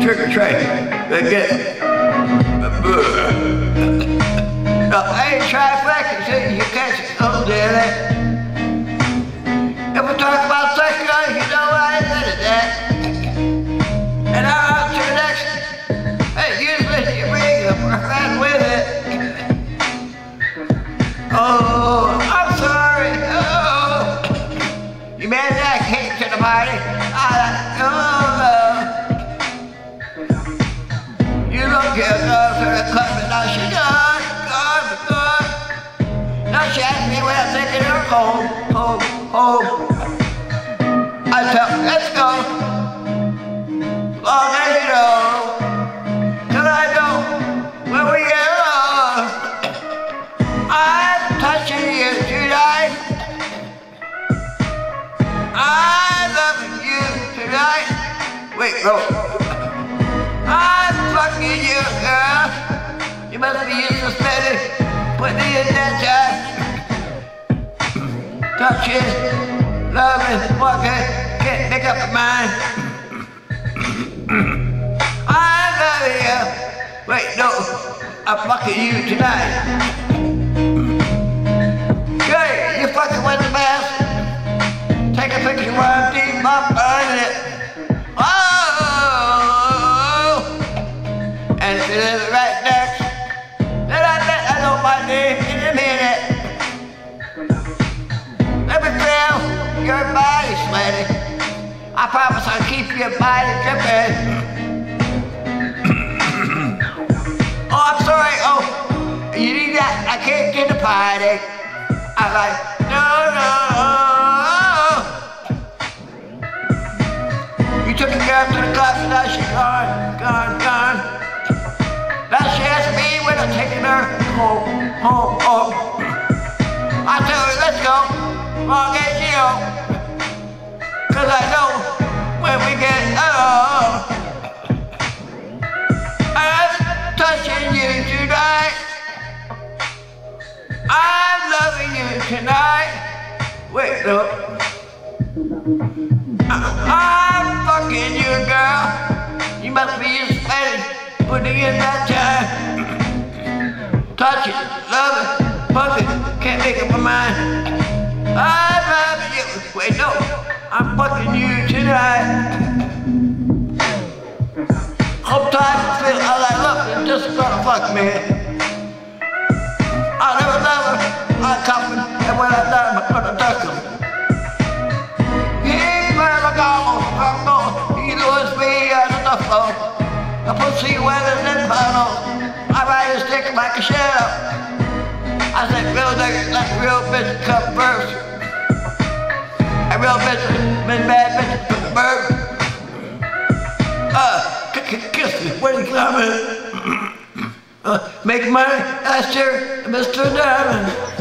trigger Trey. Get no, I ain't trifecta, see, you can't go there. If we talk about sex, you know I ain't good at that. And I'm on to the next. Hey, usually you bring a friend with it. Oh, I'm sorry. Oh, you made that cake to the party. You look good for the club, and now she gone. Now she asked me when I'm taking her home. I tell her, let's go. Long as you know, till I know when we get along. I'm touching you tonight. I'm loving you tonight. Wait, no. I'm fucking you, girl. You must be suspended. Put me in that time. Touchin lovin, walking, can't make up my mind. I'm loving you. Wait, no, I'm fucking you tonight. Good, you fucking with the best. Take a picture while I'm deep up under it. Oh, and if it is right next, then I know my name in a minute. Let me feel your body sweaty. I promise I'll keep your body dripping. Oh, I'm sorry. Oh, you need that? I can't get the party. I'm like, no. You took a girl to the club, and now she's gone. Now she asked me when I'm taking her home. I tell her, let's go, long as you know, 'cause I know when we get along. I'm touching you tonight. I'm loving you tonight. Wait, no. I'm fucking you, girl. You must be Spanish, putting in that time. Touchin lovin, fucking, can't make up my mind. I'm loving you. Wait, no, I'm fucking you tonight. Sometimes I feel like, look, it's just gonna fuck me. I never love her, I'm coming, and when I'm done, I'm gonna duck him. The pussy weather and funnel. I ride a stick like a shell. I said, real niggas like real bitch come first. A real bitch been bad bitch come first. Kiss me, where you coming? Make money, that's your Mr. Diamond.